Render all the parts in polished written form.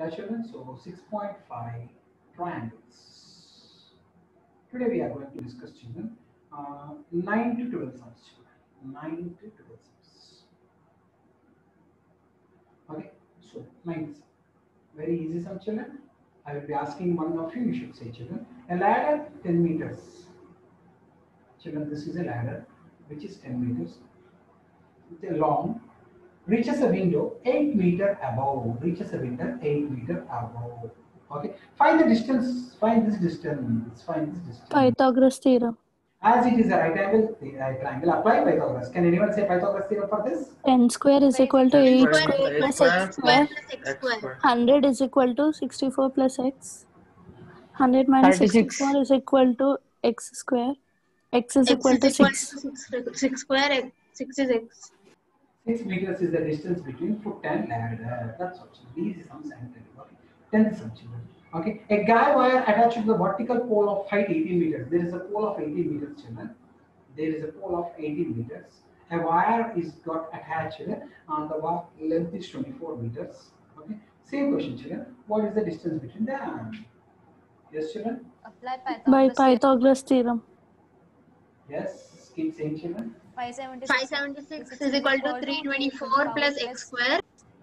Yeah, children. So 6.5 triangles. Today we are going to discuss, children, 9 to 12 sums. Children. 9 to 12 sums. Okay. So 9 sum. Very easy sum, children. I will be asking one of you. You should say, children. A ladder 10 meters. Children, this is a ladder which is 10 meters long, reaches a window 8 meter above, reaches a window 8 meter above. Okay, find the distance, find this distance, find this distance. Pythagoras theorem. As it is a right angle, the right triangle, apply Pythagoras. Can anyone say Pythagoras theorem for this? 10 square is equal to 8 square plus x square. X square. 100 is equal to 64 plus x. 100 minus 64 36. is equal to x square. X is X equal is to equal 6. to 6 square. 6 is x. 6 meters is the distance between foot and ladder. That's all. These is some sanitary. Okay. 10th sum, children. Okay. A guy wire attached to the vertical pole of height 18 meters. There is a pole of 18 meters, children. There is a pole of 18 meters. A wire is got attached and the length is 24 meters. Okay. Same question, children. What is the distance between them? Yes, children. Apply By Pythagoras theorem. Pythagoras theorem. Yes. Keep saying, children. 576 is equal to 324 plus x square.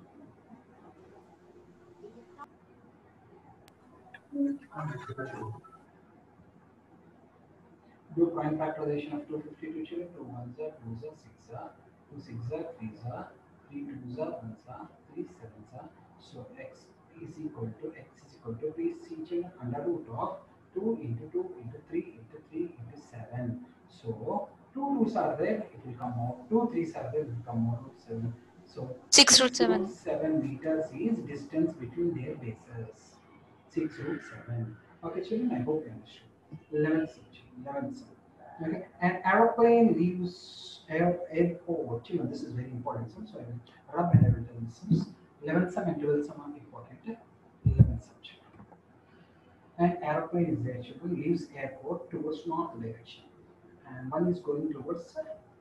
Do prime factorization of 252, children. 2 ones are 2s are 6 are 2 6 are 3s are 3 2s are 1s are 3 7s are. So x is equal to please see, children, under root of 2 into 2 into 3 into 3 into 7. So 2 2s are there, it will come out. 2 3s are there, it will come out root 7. So 6 root 7. 7 meters is distance between their bases. 6 root 7. Okay, children, I hope you understood. 11th sum. 11th sum. Okay, an aeroplane leaves airport. Children, this is very important sum, so I will rub and I will tell the sums. 11th sum and 12th sum are important. 11th sum. An aeroplane is there, children, leaves airport towards north direction, and one is going towards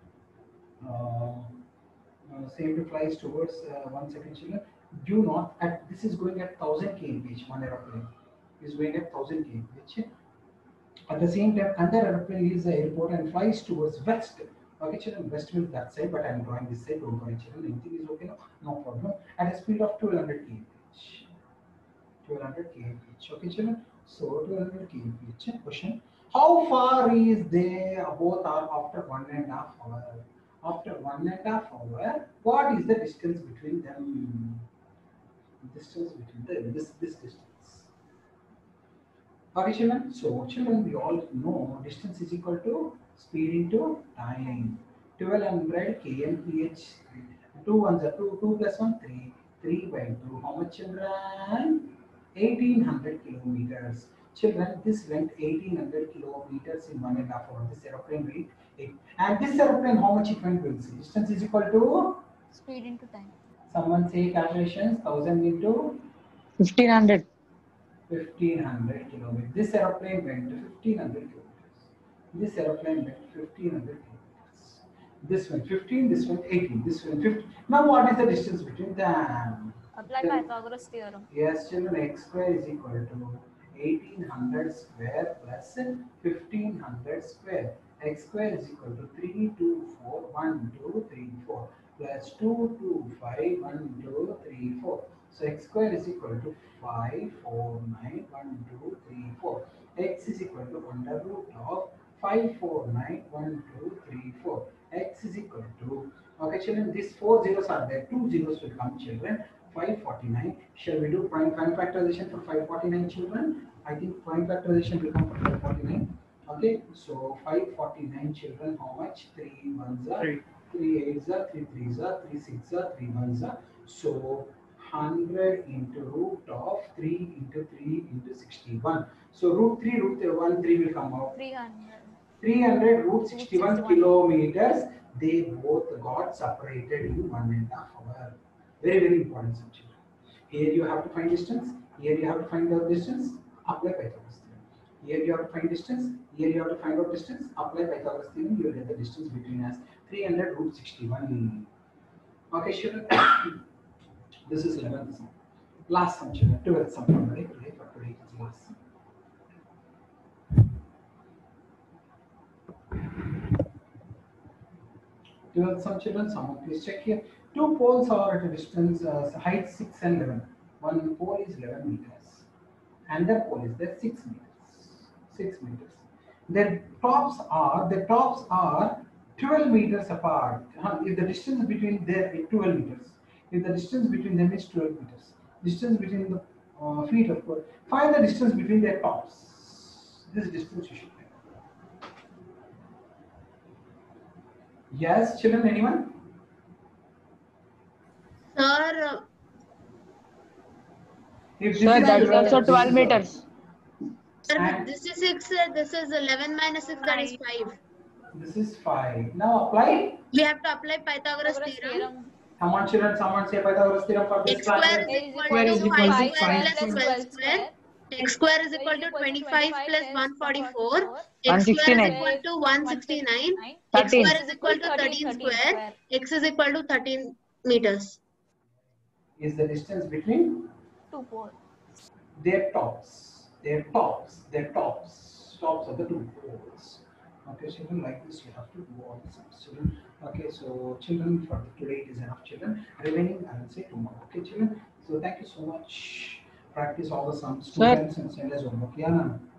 same to flies towards 1 second, children. Due north at this is going at 1000 kmph. One aeroplane is going at 1000 kmph. At the same time, another aeroplane leaves the airport and flies towards west. Okay, children, west means that side, but I am drawing this side. Don't worry, children. Anything is okay, no problem. At a speed of 1200 kmph. 1200 kmph. Okay, children. So 1200 kmph. Question: how far is there? Both are after 1.5 hours. After 1.5 hours, what is the distance between them? Distance between them. This distance. Okay, children. So, children, we all know distance is equal to speed into time. 1200 kmph. 2 ones are 2. 2 plus 1 3. 3 by 2. How much, children? 1800 kilometers. Children, this went 1800 kilometers in 1.5 hours. This aeroplane went 8. And this aeroplane, how much it went? Will see. Distance is equal to. Speed into time. Someone say calculations. 1000 into 1500. 1500 kilometers. This aeroplane went 1500 kilometers. This aeroplane went 1500 kilometers. This went 15, this went 18, this went 50. Now what is the distance between them? Apply Pythagoras theorem. Yes, children, x square is equal to 1800 square plus 1500 square. X square is equal to 3 2 4 1 2 3 4 plus 2 2 5 1 2 3 4. So x square is equal to 5 4 9 1 2 3 4. X is equal to under root of 5 4 9 1 2 3 4. X is equal to, okay, children, these 4 zeros are there, 2 zeros will come, children. 549. Shall we do prime factorization for 549, children? I think prime factorization will come for 549. Okay, so 549, children, how much? 3 ones are 3 8s are 3 3s are 3 6s are 3 1s are. So 100 into root of 3 into 3 into 61. So root 3 root 1 3 will come out. 300. 300 root 61 kilometers. They both got separated in 1.5 hours. Very, very important subject. Here you have to find distance. Here you have to find out distance. Apply Pythagoras theorem. Here you have to find distance. Here you have to find out distance. Apply Pythagoras theorem. You will get the distance between us. 300 root 61. Okay, sure. This is 11th sum. Last sum, children. 12th sum for today. For today it is last sum. Some children, someone please check here. Two poles are at a distance, height 6 and 11. One pole is 11 meters. And the pole is there 6 meters. 6 meters. Their tops are 12 meters apart. If the distance between them is 12 meters. If the distance between them is 12 meters. Distance between the feet of course. Find the distance between their tops. This distance you should find. Yes, children, anyone? Sir, If this Sir, is that is 12, also this 12 is meters. sir, And this is 6, this is 11 minus 6, that is 5. This is 5. Now apply. We have to apply Pythagoras Pythagoras theorem. theorem. Come on, children. Someone say Pythagoras theorem for this X square class. is Square equal is to equal 5 to square 5 plus 12 square. X square is equal to 25 plus 144. X square is equal to 169. X 13. square is equal to 13 square. X is equal to 13 meters. Is the distance between 2 poles. their tops. Tops of the two poles. Okay, children, like this you have to do all the sums, children. Okay, so children, for today it is enough, children. Remaining I will say tomorrow. Okay, children. So thank you so much. Practice all the sums, Sir. students, and send us homework. Yeah, Nana?